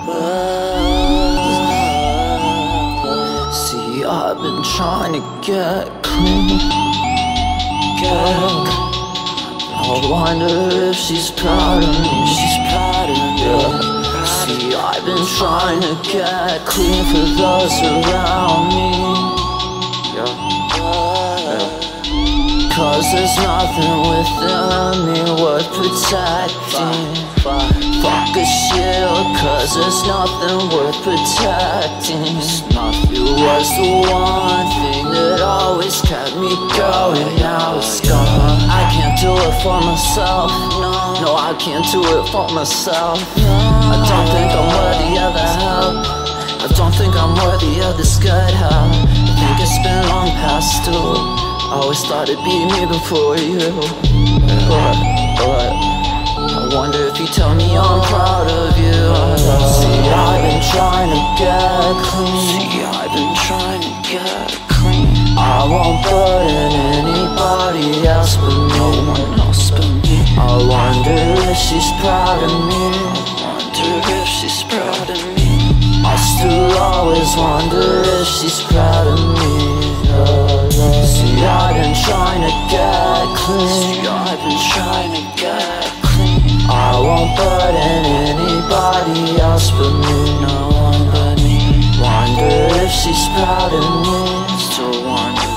See, I've been trying to get clean. I wonder if she's proud of me. Yeah. See, I've been trying to get clean for those around me. Cause there's nothing within me worth protecting. Fuck a shield, cause there's nothing worth protecting. It was the one thing that always kept me going. Now it's gone. I can't do it for myself. No, I can't do it for myself. I don't think I'm worthy of the help. I don't think I'm worthy of this good help. I think it's been long past due. I always thought it'd be me before you. But I wonder if you tell me I'm proud of you. See, I've been trying to get clean. I won't burden anybody else but me. I wonder if she's proud of me. I still always wonder if she's proud of me. See, I've been trying to get clean. I won't burden anybody else but me. No one but me. Wonder if she's proud of me. Still wonder.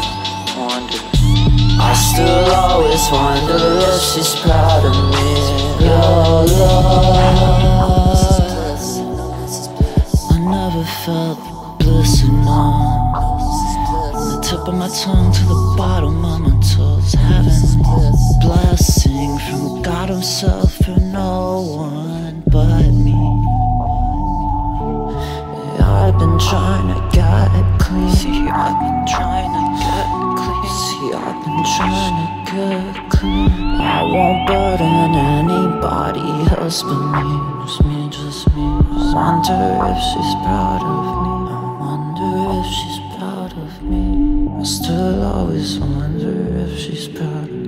I still always wonder if she's proud of me. Your love, I never felt the bliss enough. Tip of my tongue to the bottom of my toes. Heaven, blessing from God himself for no one but me. Yeah, I've been trying to get clean. See, I've been trying to get clean. I won't burden anybody else but me. Just me. I wonder if she's proud of me. I still always wonder if she's proud of me.